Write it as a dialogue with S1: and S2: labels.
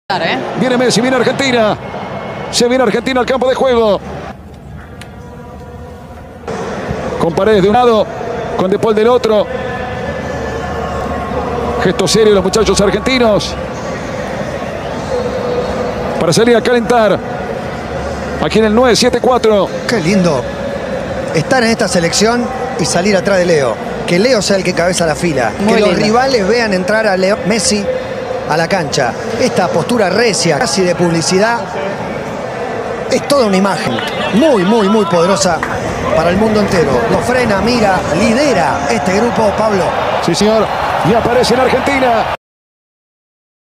S1: Viene Messi, viene Argentina. Se viene Argentina al campo de juego. Con Paredes de un lado, con De Paul del otro. Gesto serio de los muchachos argentinos. Para salir a calentar. Aquí en el 9-7-4.
S2: Qué lindo estar en esta selección y salir atrás de Leo. Que Leo sea el que cabeza la fila. Que los rivales vean entrar a Leo Messi a la cancha. Esta postura recia, casi de publicidad, es toda una imagen muy, muy, muy poderosa para el mundo entero. Lo frena, mira, lidera este grupo, Pablo.
S1: Sí, señor. Y aparece en Argentina.